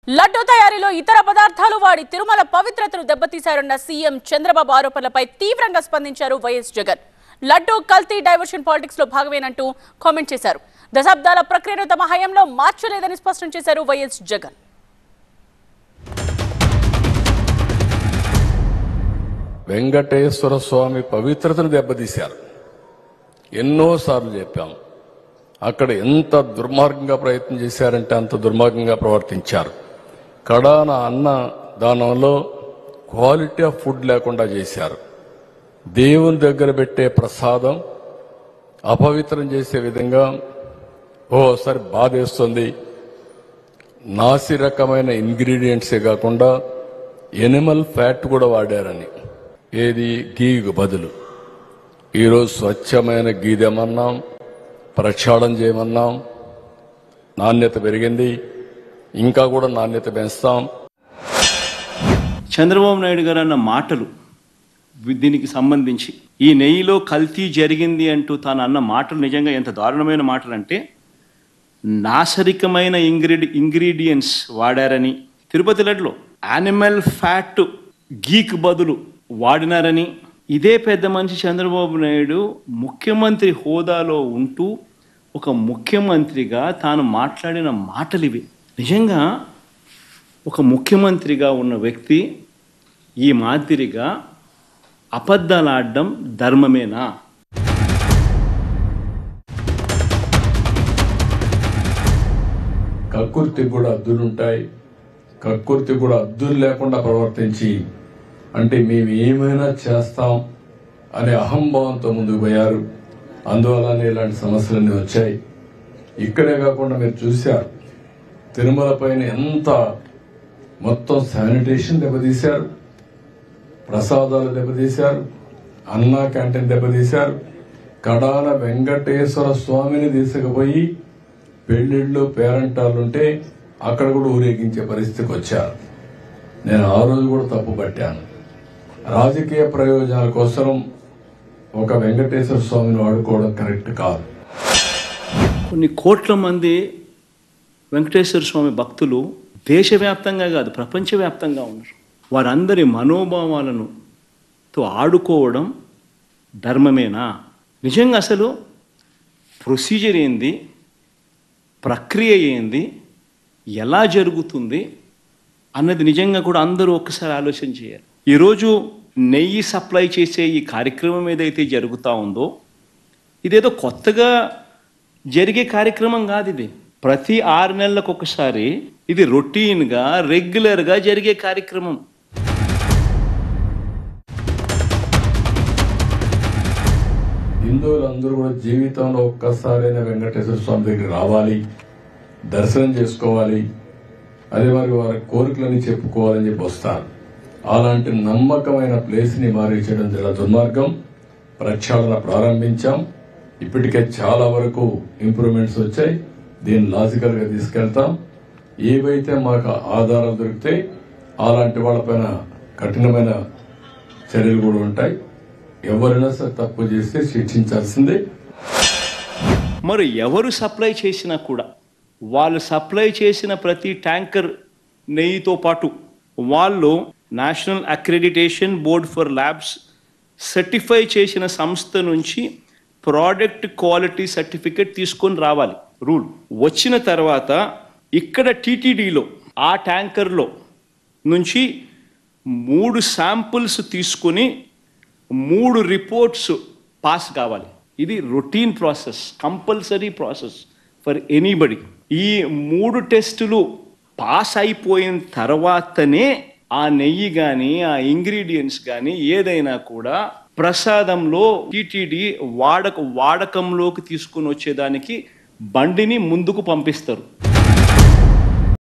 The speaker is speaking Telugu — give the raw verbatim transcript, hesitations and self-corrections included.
లడ్డూ తయారీలో ఇతర పదార్థాలు వాడి తిరుమల పవిత్రతను దెబ్బతీశారన్న సీఎం చంద్రబాబు ఆరోపణలపై తీవ్రంగా స్పందించారు వైఎస్ జగన్. లడ్డూ కల్తీ డైవర్షన్ పాలిటిక్స్ లో భాగమేనంటూ కామెంట్ చేశారు. దశాబ్దాల ప్రక్రియను తమ హయాంలో మార్చలేదని స్పష్టం చేశారు వైఎస్ జగన్. వెంకటేశ్వర స్వామి పవిత్రతను దెబ్బతీశారు. ఎన్నోసార్లు చెప్పాం. అక్కడ ఎంత దుర్మార్గంగా ప్రయత్నం చేశారంటే అంత దుర్మార్గంగా ప్రవర్తించారు. కడాన అన్న దానంలో క్వాలిటీ ఆఫ్ ఫుడ్ లేకుండా చేశారు. దేవుని దగ్గర పెట్టే ప్రసాదం అపవిత్రం చేసే విధంగా ఓసారి బాధేస్తుంది. నాసి రకమైన ఇంగ్రీడియంట్సే కాకుండా ఎనిమల్ ఫ్యాట్ కూడా వాడారని, ఏది గీకు బదులు. ఈరోజు స్వచ్ఛమైన గీ తెమన్నాం, ప్రక్షాళన చేయమన్నాం. నాణ్యత పెరిగింది, ఇంకా కూడా నాణ్యత పెంచుతాం. చంద్రబాబు నాయుడు గారు అన్న మాటలు దీనికి సంబంధించి, ఈ నెయ్యిలో కల్తీ జరిగింది అంటూ తాను అన్న మాటలు నిజంగా ఎంత దారుణమైన మాటలు అంటే, నాసరికమైన ఇంగ్రీడి ఇంగ్రీడియంట్స్ వాడారని, తిరుపతి లడ్డులో యానిమల్ ఫ్యాట్ గీక్ బదులు వాడినారని, ఇదే పెద్ద మనిషి చంద్రబాబు నాయుడు ముఖ్యమంత్రి హోదాలో ఉంటూ ఒక ముఖ్యమంత్రిగా తాను మాట్లాడిన మాటలు ఇవి. నిజంగా ఒక ముఖ్యమంత్రిగా ఉన్న వ్యక్తి ఈ మాదిరిగా అబద్ధాలు ఆడడం ధర్మమేనా? కక్కుర్తి కూడా అద్దులుంటాయి. కక్కుర్తి కూడా అద్దులు లేకుండా ప్రవర్తించి, అంటే మేము ఏమైనా చేస్తాం అనే అహంభావంతో ముందుకు పోయారు. అందువల్లనే ఇలాంటి సమస్యలన్నీ వచ్చాయి. ఇక్కడే కాకుండా మీరు చూశారు, తిరుమల పైన ఎంత మొత్తం శానిటేషన్ దెబ్బతీశారు, ప్రసాదాలు దెబ్బతీశారు, అన్నా క్యాంటీన్ దెబ్బతీశారు. కడాన వెంకటేశ్వర స్వామిని తీసుకుపోయి పెళ్లిళ్ళు పేరంటాలుంటే అక్కడ కూడా ఊరేగించే పరిస్థితికి వచ్చారు. నేను ఆ రోజు కూడా తప్పు పట్టాను. రాజకీయ ప్రయోజనాల కోసం ఒక వెంకటేశ్వర స్వామిని వాడుకోవడం కరెక్ట్ కాదు. కొన్ని కోట్ల మంది వెంకటేశ్వర స్వామి భక్తులు దేశవ్యాప్తంగా కాదు ప్రపంచవ్యాప్తంగా ఉన్నారు. వారందరి మనోభావాలను తో ఆడుకోవడం ధర్మమేనా? నిజంగా అసలు ప్రొసీజర్ ఏంది, ప్రక్రియ ఏంది, ఎలా జరుగుతుంది అన్నది నిజంగా కూడా అందరూ ఒక్కసారి ఆలోచన చేయాలి. ఈరోజు నెయ్యి సప్లై చేసే ఈ కార్యక్రమం ఏదైతే జరుగుతూ ఉందో, ఇదేదో కొత్తగా జరిగే కార్యక్రమం కాదు. ఇది ప్రతి ఆరు నెలలకు ఒకసారి ఇది రొటీన్గా రెగ్యులర్గా జరిగే కార్యక్రమం. హిందువులందరూ కూడా జీవితంలో ఒక్కసారైనా వెంకటేశ్వర స్వామి దగ్గరికి రావాలి, దర్శనం చేసుకోవాలి, అదే మరి వారి కోరికలని చెప్పుకోవాలని చెప్పి వస్తారు. అలాంటి నమ్మకమైన ప్లేస్ని మారించడం చాలా దుర్మార్గం. ప్రక్షాళన ప్రారంభించాం. ఇప్పటికే చాలా వరకు ఇంప్రూవ్మెంట్స్ వచ్చాయి. దీన్ని లాజికల్గా తీసుకెళ్తాం. ఏవైతే మాకు ఆధారాలు దొరికితే అలాంటి వాళ్ళపైన కఠినమైన చర్యలు కూడా ఉంటాయి. ఎవరైనా సరే తప్పు చేస్తే శిక్షించాల్సిందే. మరి ఎవరు సప్లై చేసినా కూడా వాళ్ళు సప్లై చేసిన ప్రతి ట్యాంకర్ నెయ్యితో పాటు వాళ్ళు national accreditation board for labs certify చేసిన సంస్థ నుంచి ప్రోడక్ట్ క్వాలిటీ సర్టిఫికేట్ తీసుకొని రావాలి. రూల్ వచ్చిన తర్వాత ఇక్కడ టీటీడీలో ఆ ట్యాంకర్లో నుంచి మూడు శాంపుల్స్ తీసుకుని మూడు రిపోర్ట్స్ పాస్ కావాలి. ఇది routine process, compulsory process for anybody. ఈ మూడు టెస్టులు పాస్ అయిపోయిన తర్వాతనే ఆ నెయ్యి కానీ ఆ ఇంగ్రీడియంట్స్ కానీ ఏదైనా కూడా ప్రసాదంలో టీటీడీ వాడక వాడకంలోకి తీసుకుని వచ్చేదానికి బండిని ముందుకు పంపిస్తారు.